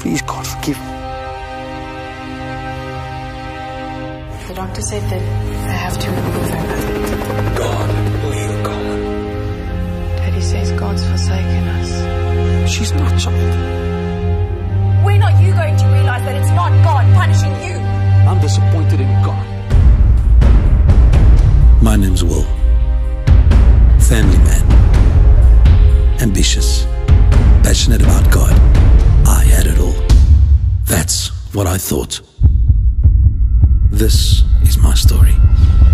Please, God, forgive me. The doctor said that they have to remove her. God, will you come? Daddy says God's forsaken us. She's not, child. When are you going to realize that it's not God punishing you? I'm disappointed in God. My name's Will. Family man. Ambitious. Passionate about God. I had it all. That's what I thought. This is my story.